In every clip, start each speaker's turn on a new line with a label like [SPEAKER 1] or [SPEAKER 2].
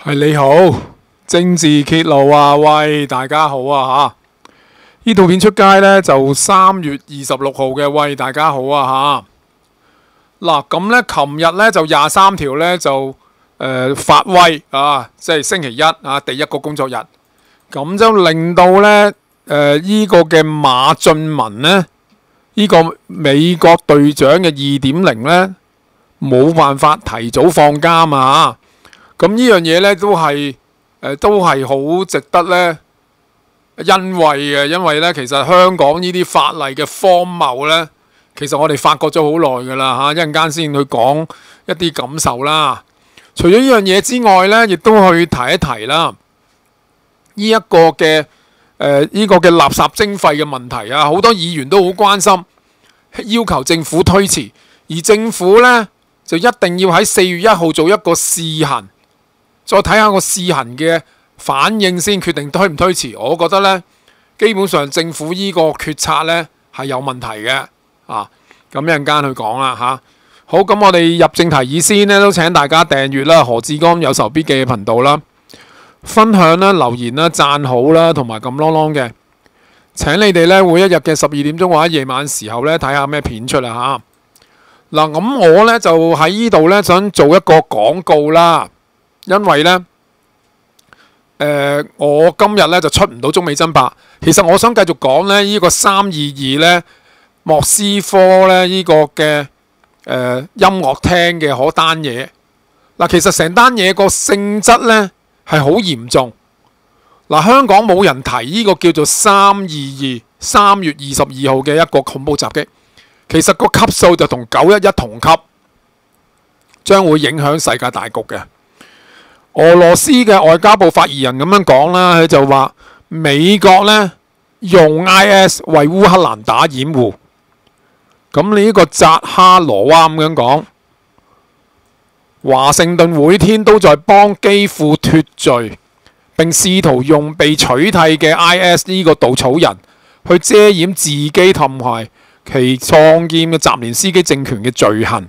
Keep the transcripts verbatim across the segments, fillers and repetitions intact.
[SPEAKER 1] 係你好，政治揭露啊！喂，大家好啊吓！呢套片出街呢，就三月二十六號嘅，喂，大家好啊吓！嗱，咁呢，琴日呢，就廿三條呢，就誒、呃、發威啊，即係星期一啊，第一個工作日，咁就令到呢誒呢、呃這個嘅馬俊文呢，呢、這個美國隊長嘅二點零呢，冇辦法提早放監啊！咁呢樣嘢咧都係誒、呃、都係好值得咧欣慰嘅，因為咧其實香港呢啲法例嘅荒謬咧，其實我哋發覺咗好耐噶啦嚇，一陣間先去講一啲感受啦。除咗呢樣嘢之外咧，亦都去提一提啦。呢、這、一個嘅誒呢個嘅垃圾徵費嘅問題啊，好多議員都好關心，要求政府推遲，而政府咧就一定要喺四月一號做一個試行。再睇下個試行嘅反應先，決定推唔推遲。我覺得呢，基本上政府呢個決策呢係有問題嘅啊。咁一陣間去講啦嚇。好，咁我哋入正題以先呢，都請大家訂閱啦何志剛有仇必記嘅頻道啦，分享啦、留言啦、讚好啦，同埋撳啷啷嘅。請你哋呢，每一日嘅十二點鐘或者夜晚時候呢，睇下咩片出啦嚇。嗱、啊，咁我呢，就喺呢度呢，想做一個廣告啦。因為呢，誒、呃，我今日咧就出唔到中美爭霸。其實我想繼續講咧，呢、這個三二二咧，莫斯科咧呢、這個嘅誒、呃、音樂廳嘅嗰單嘢。嗱，其實成單嘢個性質咧係好嚴重。嗱，香港冇人提呢個叫做三二二三月二十二號嘅一個恐怖襲擊。其實個級數就同九一一同級，將會影響世界大局嘅。俄羅斯嘅外交部發言人咁樣講啦，佢就話美國呢用 I S 為烏克蘭打掩護。咁你呢個扎哈羅娃咁樣講，華盛頓每天都在幫基輔脫罪，並試圖用被取締嘅 I S 呢個稻草人去遮掩自己同埋其創建嘅澤連斯基政權嘅罪行。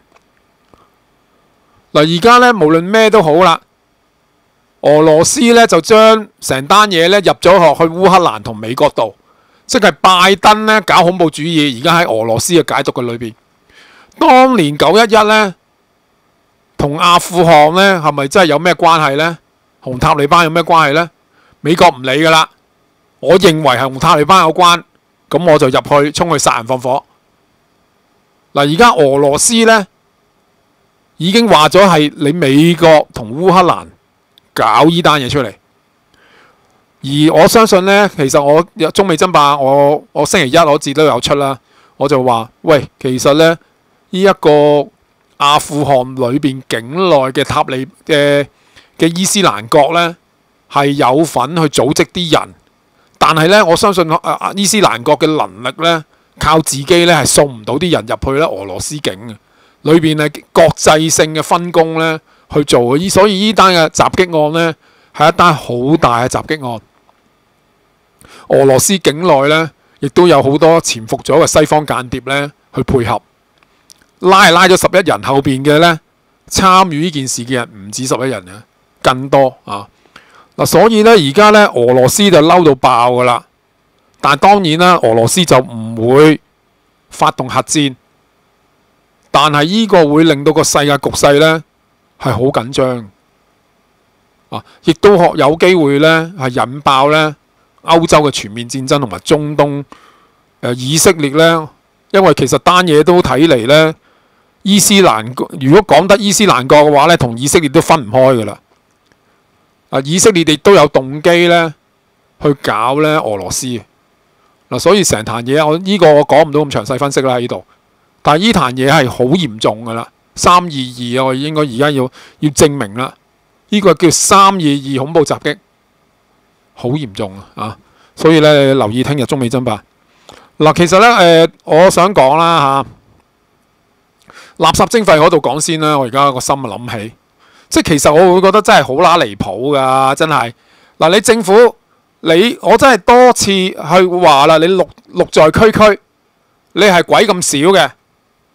[SPEAKER 1] 嗱，而家呢，無論咩都好啦。俄羅斯咧就將成單嘢咧入咗學去烏克蘭同美國度，即係拜登咧搞恐怖主義，而家喺俄羅斯嘅解讀嘅裏邊。當年九一一咧同阿富汗咧係咪真係有咩關係呢？同塔利班有咩關係呢？美國唔理噶啦，我認為係同塔利班有關，咁我就入去衝去殺人放火。嗱，而家俄羅斯咧已經話咗係你美國同烏克蘭搞依單嘢出嚟，而我相信呢，其實我中美爭霸，我我星期一我自都有出啦，我就話喂，其實呢，呢、這、一個阿富汗裏邊境內嘅塔利嘅嘅伊斯蘭國呢，係有份去組織啲人，但係呢，我相信啊啊伊斯蘭國嘅能力呢，靠自己呢係送唔到啲人入去咧俄羅斯境嘅，裏邊係國際性嘅分工呢。去做嘅，所以呢單嘅襲擊案呢，係一單好大嘅襲擊案。俄羅斯境內呢，亦都有好多潛伏咗嘅西方間諜呢去配合，拉係拉咗十一人，後邊嘅呢，參與呢件事嘅人唔止十一人嘅，更多啊！嗱，所以呢，而家呢，俄羅斯就嬲到爆噶啦，但係當然啦，俄羅斯就唔會發動核戰，但係呢個會令到個世界局勢呢，係好緊張啊！亦都學有機會咧，係引爆咧歐洲嘅全面戰爭同埋中東誒、呃、以色列咧，因為其實單嘢都睇嚟咧，伊斯蘭如果講得伊斯蘭國嘅話咧，同以色列都分唔開噶啦。啊，以色列亦都有動機咧去搞咧俄羅斯嗱、啊，所以成壇嘢我呢、這個我講唔到咁詳細分析啦喺呢度，但係呢壇嘢係好嚴重噶啦。三二二啊！我應該而家要要證明啦，呢、這個叫三二二恐怖襲擊，好嚴重啊！所以咧，留意聽日中美爭霸。嗱、啊，其實咧，誒、呃，我想講啦嚇、啊，垃圾徵費嗰度講先啦。我而家個心啊諗起，即係其實我會覺得真係好乸離譜㗎，真係嗱、啊。你政府你我真係多次去話啦，你綠綠在區區，你係鬼咁少嘅。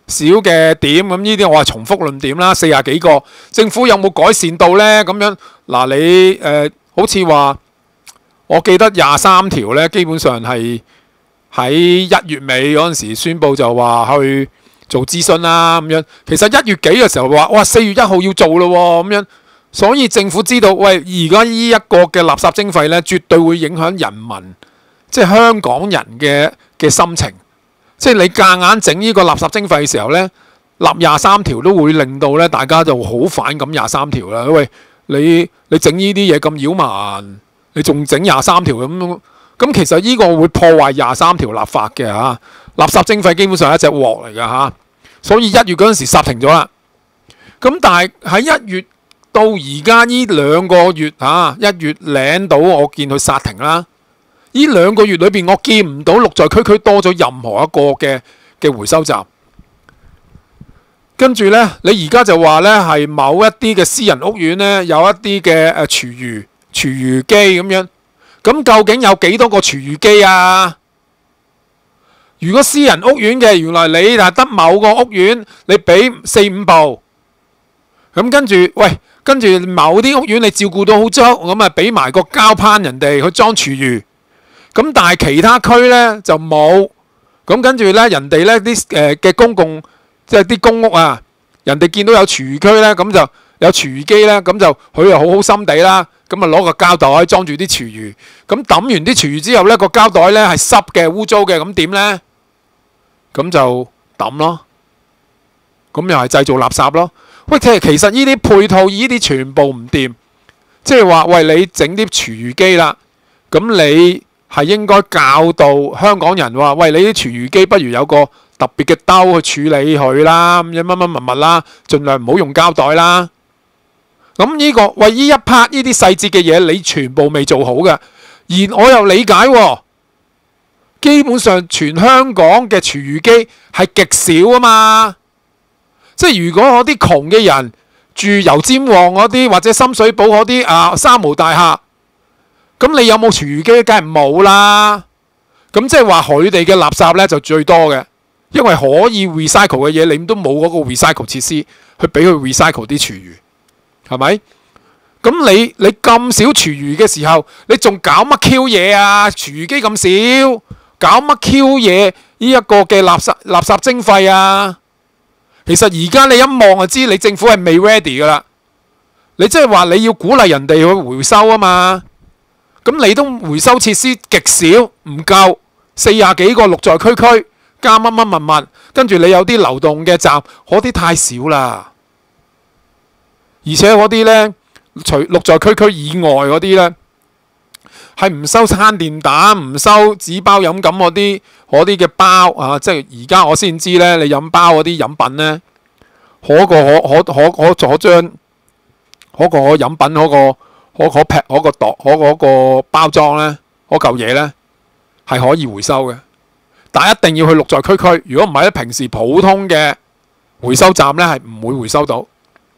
[SPEAKER 1] 少嘅點，咁呢啲我係重複論點啦，四十幾個，政府有冇改善到呢？咁樣嗱，你誒、呃、好似話，我記得廿三條呢，基本上係喺一月尾嗰陣時宣佈就話去做諮詢啦，咁樣。其實一月幾嘅時候話，哇，四月一號要做咯喎，咁樣。所以政府知道，喂，而家呢一個嘅垃圾徵費呢，絕對會影響人民，即係香港人嘅嘅心情。即係你夾硬整呢個垃圾徵費嘅時候呢，立廿三條都會令到咧大家就好反感廿三條啦。喂，你你整呢啲嘢咁擾民，你仲整廿三條咁，咁其實呢個會破壞廿三條立法嘅嚇。垃圾徵費基本上係一隻鑊嚟㗎嚇，所以一月嗰陣時剎停咗啦。咁但係喺一月到而家呢兩個月嚇，一月領到我見佢剎停啦。呢兩個月裏邊，我見唔到綠在區區多咗任何一個嘅嘅回收站。跟住呢，你而家就話呢係某一啲嘅私人屋苑呢，有一啲嘅誒廚餘廚餘機咁樣。咁究竟有幾多個廚餘機啊？如果私人屋苑嘅，原來你係得某個屋苑，你俾四五部。咁跟住，喂，跟住某啲屋苑你照顧到好足，咁啊俾埋個膠盤人哋去裝廚餘。咁但係其他區呢就冇，咁跟住呢，人哋呢啲誒嘅公共即係啲公屋啊，人哋見到有廚餘區呢，咁就有廚餘機呢，咁就佢又好好心地啦，咁啊攞個膠袋裝住啲廚餘，咁抌完啲廚餘之後呢，個膠袋呢係濕嘅污糟嘅，咁點呢？咁就抌咯，咁又係製造垃圾咯。喂，其實其實呢啲配套呢啲全部唔掂，即係話喂你整啲廚餘機啦，咁你係應該教導香港人話：喂，你啲廚餘機不如有個特別嘅兜去處理佢啦，咁樣乜乜物物啦，盡量唔好用膠袋啦。咁呢個喂呢一 part 呢啲細節嘅嘢，你全部未做好嘅。而我又理解喎，基本上全香港嘅廚餘機係極少啊嘛。即係如果嗰啲窮嘅人住油尖旺嗰啲或者深水埗嗰啲啊三無大廈。咁你有冇廚餘機？梗係冇啦。咁即係話佢哋嘅垃圾呢就最多嘅，因為可以 recycle 嘅嘢，你都冇嗰個 recycle 設施去俾佢 recycle 啲廚餘，係咪？咁你你咁少廚餘嘅時候，你仲搞乜 Q 嘢啊？廚餘機咁少，搞乜 Q 嘢？呢一個嘅垃圾垃圾徵費啊！其實而家你一望就知，你政府係未 ready 噶啦。你即係話你要鼓勵人哋去回收啊嘛。咁你都回收設施極少，唔夠四廿幾個綠在區區加乜乜物物，跟住你有啲流動嘅站，嗰啲太少啦。而且嗰啲呢，除綠在區區以外嗰啲呢，係唔收餐電蛋、唔收紙包飲品嗰啲嗰啲嘅包啊！即係而家我先知呢，你飲包嗰啲飲品呢，嗰個可可可可可將嗰個飲品嗰個。嗰嗰劈嗰個袋嗰嗰個包裝呢，嗰嚿嘢呢係可以回收嘅，但係一定要去綠在區區。如果唔係咧，平時普通嘅回收站呢係唔會回收到。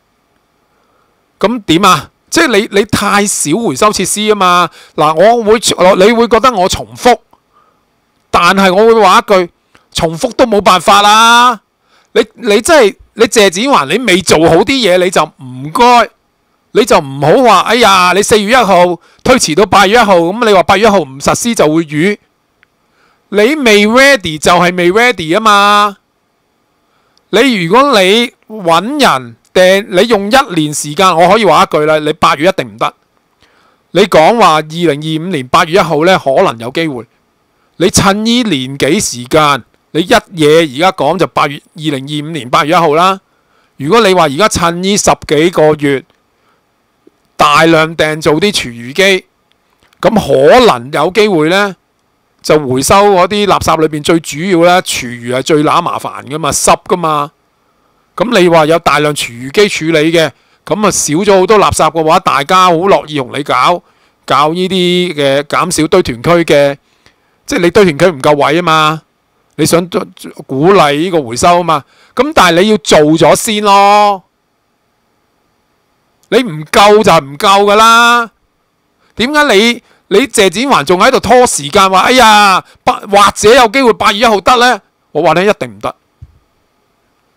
[SPEAKER 1] 咁點啊？即係你你太少回收設施啊嘛。嗱，我會你會覺得我重複，但係我會話一句，重複都冇辦法啦。你你真係你謝展寰，你未做好啲嘢，你就唔該。你就唔好話，哎呀，你四月一號推遲到八月一號，咁你話八月一號唔實施就會雨。你未 ready 就係未 ready 啊嘛。你如果你揾人訂，你用一年時間，我可以話一句啦，你八月一定唔得。你講話二零二五年八月一號呢，可能有機會。你趁呢年幾時間，你一嘢而家講就八月二零二五年八月一號啦。如果你話而家趁呢十幾個月，大量訂做啲廚餘機，咁可能有機會呢，就回收嗰啲垃圾裏邊最主要呢，廚餘係最揦麻煩噶嘛，濕噶嘛。咁你話有大量廚餘機處理嘅，咁啊少咗好多垃圾嘅話，大家好樂意同你搞搞呢啲嘅減少堆填區嘅，即係你堆填區唔夠位啊嘛，你想鼓勵呢個回收啊嘛。咁但係你要做咗先咯。你唔夠就係唔夠噶啦，點解你你謝展寰仲喺度拖時間話，哎呀，八或者有機會八月一號得呢？我話你一定唔得，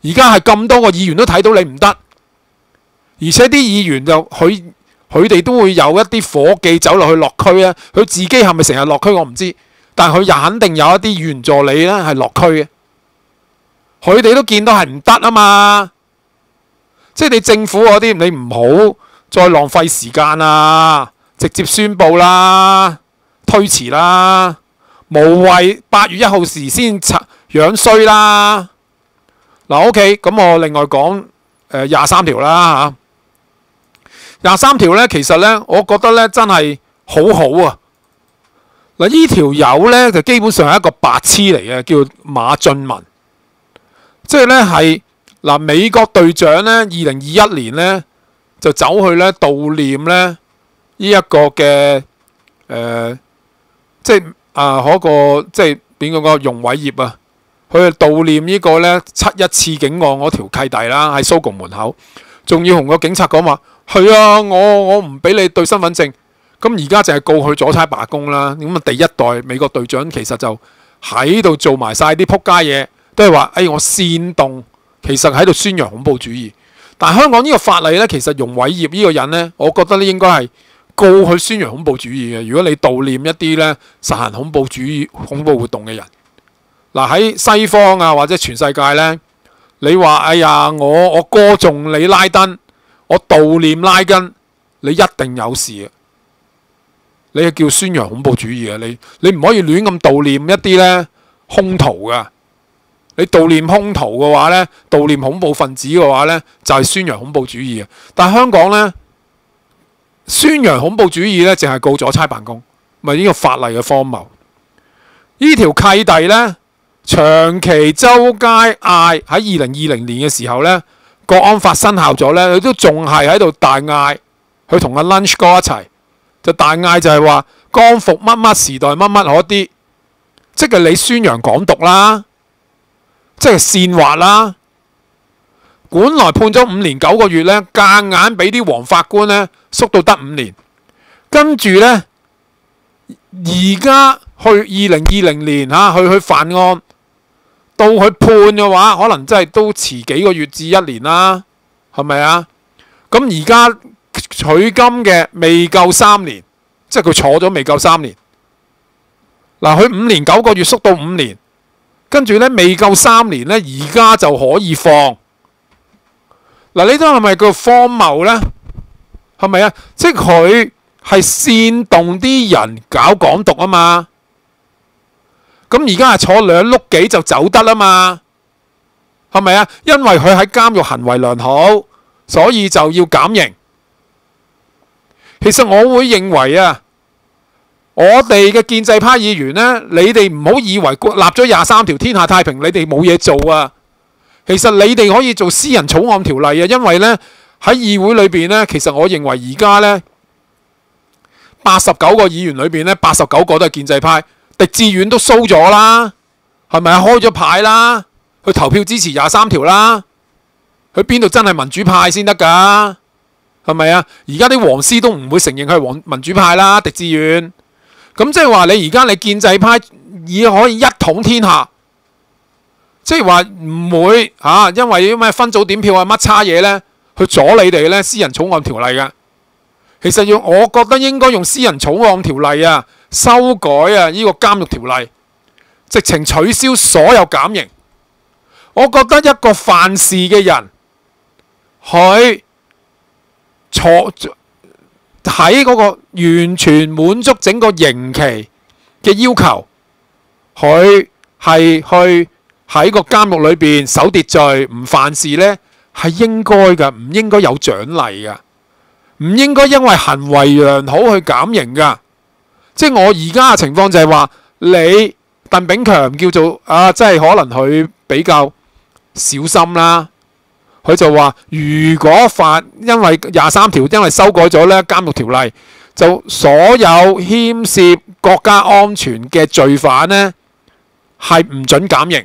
[SPEAKER 1] 而家係咁多個議員都睇到你唔得，而且啲議員就佢佢哋都會有一啲伙計走落去落區啊。佢自己係咪成日落區我唔知，但係佢又肯定有一啲議員助理咧係落區嘅。佢哋都見到係唔得啊嘛。即係你政府嗰啲，你唔好再浪費時間啦，直接宣佈啦，推遲啦，無謂八月一號時先樣衰啦。嗱 ，OK， 咁我另外講誒廿三條啦嚇。廿三條咧，其實咧，我覺得咧真係好好啊。嗱，呢條友咧就基本上係一個白痴嚟嘅，叫馬俊文，即係咧係。嗱，美國隊長咧，二零二一年咧就走去咧悼念咧呢一、這個嘅誒、呃，即係啊嗰個即係邊個個容偉業啊，佢去悼念呢個咧七一刺警案嗰條契弟啦，喺蘇共門口，仲要同個警察講話係啊，我我唔俾你對身份證，咁而家就係告佢阻差罷工啦。咁啊，第一代美國隊長其實就喺度做埋晒啲撲街嘢，都係話誒我煽動。其實喺度宣揚恐怖主義，但係香港呢個法例呢，其實容偉業呢個人呢，我覺得咧應該係告佢宣揚恐怖主義嘅。如果你悼念一啲呢實行恐怖主義、恐怖活動嘅人，嗱喺西方啊或者全世界呢，你話哎呀我我歌頌你拉登，我悼念拉登，你一定有事嘅。你係叫宣揚恐怖主義嘅，你你唔可以亂咁悼念一啲呢兇徒噶。你悼念兇徒嘅話呢，悼念恐怖分子嘅話呢，就係宣揚恐怖主義嘅。但係香港呢，宣揚恐怖主義呢，淨係告阻差辦公，咪呢個法例嘅荒謬。呢條契弟呢，長期周街嗌喺二零二零年嘅時候呢，國安法生效咗呢，佢都仲係喺度大嗌，佢同阿 Lunch 哥一齊就大嗌就係話光復乜乜時代乜乜嗰啲，即係你宣揚港獨啦。即係煽惑啦，本來判咗五年九個月呢，夾硬俾啲黃法官呢縮到得五年，跟住呢，而家去二零二零年嚇去去犯案，到佢判嘅話，可能真係都遲幾個月至一年啦，係咪啊？咁而家取金嘅未夠三年，即係佢坐咗未夠三年。嗱，佢五年九個月縮到五年。跟住咧，未夠三年咧，而家就可以放。嗱，呢種係咪叫荒謬咧？係咪啊？即係佢係煽動啲人搞港獨啊嘛。咁而家係坐兩碌幾就走得啦嘛。係咪啊？因為佢喺監獄行為良好，所以就要減刑。其實我會認為啊。我哋嘅建制派議員呢，你哋唔好以為立咗廿三條天下太平，你哋冇嘢做啊！其實你哋可以做私人草案條例啊，因為呢，喺議會裏邊呢，其實我認為而家呢，八十九個議員裏邊呢，八十九個都係建制派，狄志遠都 show 咗啦，係咪啊？開咗牌啦，去投票支持廿三條啦，佢邊度真係民主派先得㗎？係咪啊？而家啲黃絲都唔會承認佢係黃民主派啦，狄志遠。咁即係話你而家你建制派已可以一統天下，即係話唔會嚇、啊，因為啲咩分組點票啊乜叉嘢呢，去阻你哋呢私人草案條例嘅。其實要我覺得應該用私人草案條例啊，修改啊呢個監獄條例，直情取消所有減刑。我覺得一個犯事嘅人，佢坐喺嗰個完全滿足整個刑期嘅要求，佢係去喺個監獄裏邊守秩序，唔犯事呢，係應該㗎，唔應該有獎勵㗎，唔應該因為行為良好去減刑㗎。即係我而家嘅情況就係話，你鄧炳強叫做啊，即係可能佢比較小心啦。佢就話：如果法因為廿三條，因為修改咗咧監獄條例，就所有牽涉國家安全嘅罪犯呢，係唔準減刑。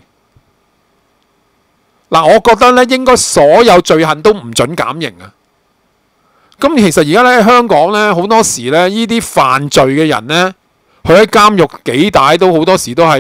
[SPEAKER 1] 嗱，我覺得咧應該所有罪行都唔準減刑啊。咁其實而家咧香港咧好多時咧，呢啲犯罪嘅人呢，佢喺監獄幾大都好多時都係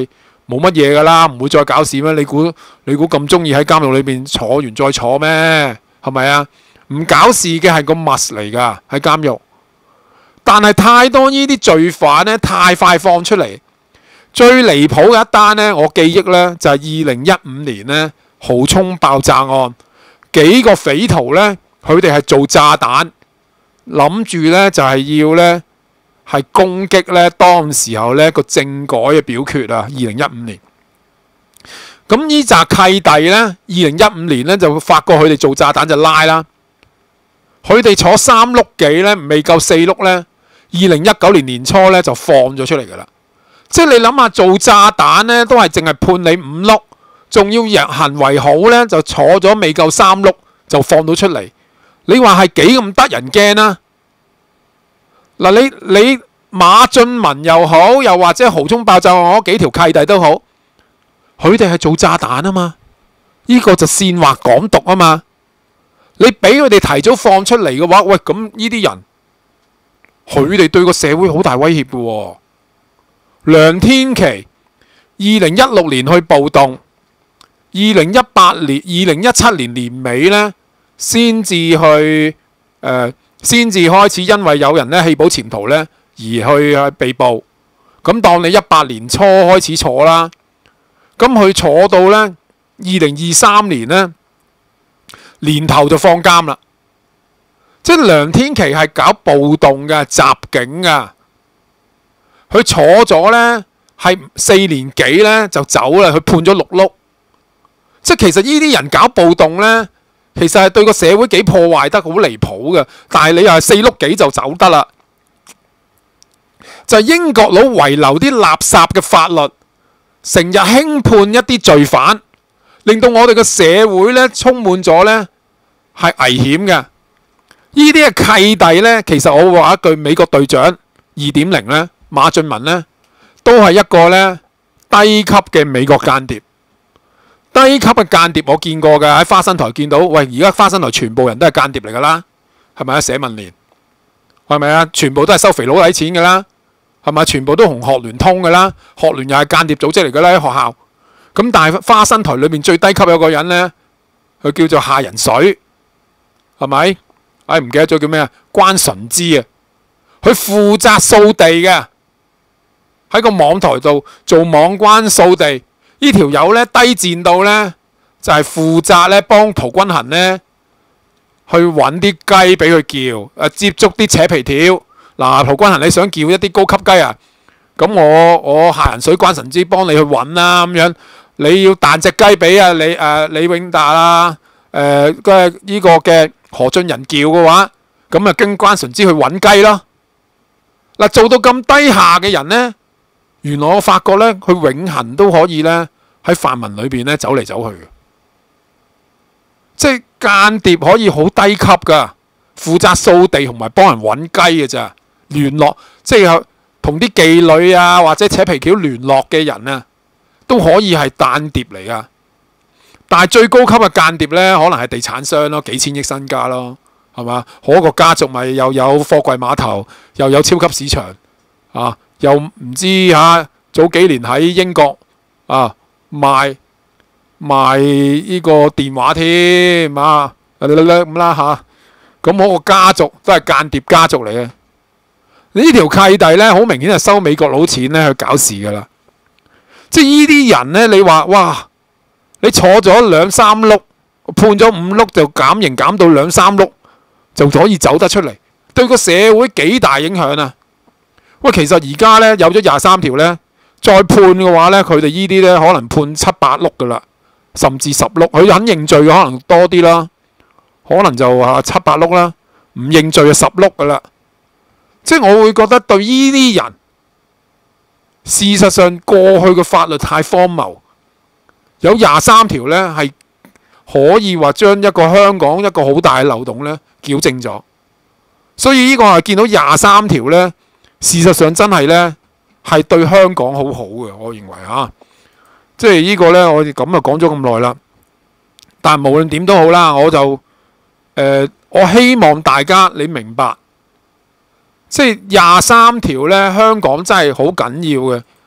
[SPEAKER 1] 冇乜嘢噶啦，唔會再搞事咩？你估你估咁中意喺監獄裏邊坐完再坐咩？係咪啊？唔搞事嘅係個 must 嚟噶喺監獄，但係太多呢啲罪犯呢，太快放出嚟。最離譜嘅一單呢，我記憶呢，就係二零一五年呢，蠔涌爆炸案，幾個匪徒呢，佢哋係做炸彈，諗住呢就係要呢係攻擊呢當時候呢個政改嘅表決啊。二零一五年，咁呢紮契弟呢，二零一五年呢就發覺佢哋做炸彈就拉啦。佢哋坐三碌幾咧，未夠四碌咧。二零一九年年初咧就放咗出嚟噶啦。即係你諗下，做炸彈咧都係淨係判你五碌，仲要人行為好咧就坐咗未夠三碌就放到出嚟。你話係幾咁得人驚啊？嗱，你你馬俊文又好，又或者蠔涌爆炸案嗰幾條契弟都好，佢哋係做炸彈啊嘛。呢個就煽惑港獨啊嘛。你俾佢哋提早放出嚟嘅話，喂，咁呢啲人，佢哋對個社會好大威脅嘅喎。梁天琦二零一六年去暴動，二零一八年、二零一七年年尾呢，先至去誒，先至開始因為有人呢棄保潛逃呢而去被捕。咁當你一八年初開始坐啦，咁佢坐到呢二零二三年呢。年頭就放監啦，即係梁天琦係搞暴動嘅襲警噶，佢坐咗呢係四年幾呢就走啦，佢判咗六碌，即係其實呢啲人搞暴動呢，其實係對個社會幾破壞得好離譜嘅，但係你又係四碌幾就走得啦，就係英國佬遺留啲垃圾嘅法律，成日輕判一啲罪犯。令到我哋嘅社會咧充滿咗咧係危險嘅，呢啲嘅契弟咧，其實我會話一句，美國隊長二點零咧，馬俊文咧都係一個咧低級嘅美國間諜。低級嘅間諜我見過嘅，喺花生台見到，喂，而家花生台全部人都係間諜嚟噶啦，係咪啊？社民連係咪啊？全部都係收肥佬底錢噶啦，係咪？全部都同學聯通噶啦，學聯又係間諜組織嚟噶啦，喺學校。咁但係花生台裏面最低級有個人呢，佢叫做夏仁水，係咪？唉，唔記得咗叫咩啊？關純之啊，佢負責掃地嘅，喺個網台度做網關掃地。呢條友呢，低賤到呢，就係、是、負責呢幫陶君行呢去揾啲雞俾佢叫，誒接觸啲扯皮條。嗱，陶君行你想叫一啲高級雞啊？咁我我夏仁水關純之幫你去揾啦，咁樣。你要彈隻雞俾啊李誒李永達啦，誒嘅呢個嘅何俊仁叫嘅話，咁啊經關純之去揾雞咯。嗱，做到咁低下嘅人呢，原來我發覺呢，佢永恆都可以呢喺泛民裏邊呢走嚟走去嘅，即係間諜可以好低級噶，負責掃地同埋幫人揾雞嘅咋，聯絡即係同啲妓女啊或者扯皮條聯絡嘅人啊。都可以係間諜嚟噶，但係最高級嘅間諜呢，可能係地產商咯，幾千億身家咯，係嘛？嗰個家族咪又有貨櫃碼頭，又有超級市場，啊，又唔知嚇、啊、早幾年喺英國啊賣賣呢個電話添啊，咁啦嚇，咁嗰個家族都係間諜家族嚟嘅。呢條契弟呢，好明顯係收美國佬錢呢去搞事噶啦。即係呢啲人呢，你話哇，你坐咗兩三碌，判咗五碌就減刑減到兩三碌，就可以走得出嚟，對個社會幾大影響啊！喂，其實而家呢，有咗廿三條呢，再判嘅話呢，佢哋呢啲呢，可能判七八碌噶啦，甚至十碌，佢肯認罪嘅可能多啲啦，可能就話七八碌啦，唔認罪就十碌噶啦。即係我會覺得對呢啲人。事實上，過去嘅法律太荒謬，有廿三條呢係可以話將一個香港一個好大嘅漏洞呢矯正咗，所以呢個係見到廿三條呢，事實上真係呢係對香港好好嘅，我認為嚇，即係呢個呢，我哋咁啊講咗咁耐啦，但係無論點都好啦，我就誒、呃、我希望大家你明白。即係廿三條呢，香港真係好緊要嘅。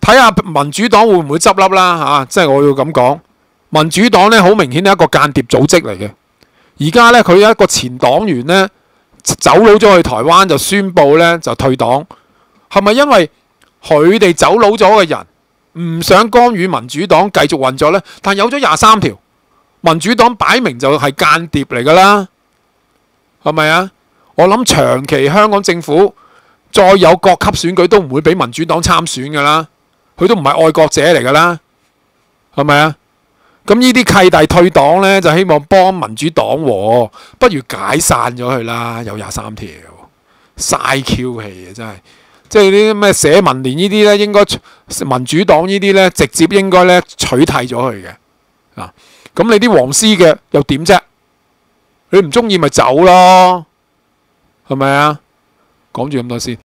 [SPEAKER 1] 睇下民主黨會唔會執笠啦嚇，即係我要咁講。民主黨咧好明顯係一個間諜組織嚟嘅。而家咧佢有一個前黨員咧走佬咗去台灣，就宣布咧就退黨。係咪因為佢哋走佬咗嘅人唔想干預民主黨繼續運作呢？但有咗廿三條，民主黨擺明就係間諜嚟㗎啦，係咪啊？我諗長期香港政府再有各級選舉都唔會俾民主黨參選㗎啦，佢都唔係愛國者嚟㗎啦，係咪啊？咁呢啲契弟退黨呢，就希望幫民主黨和，不如解散咗佢啦。有廿三條，嘥 Q 氣啊！真係。即係啲咩社民連呢啲咧，應該民主黨呢啲咧，直接應該咧取締咗佢嘅啊！咁你啲黃絲嘅又點啫？你唔中意咪走咯，係咪啊？講住咁多先。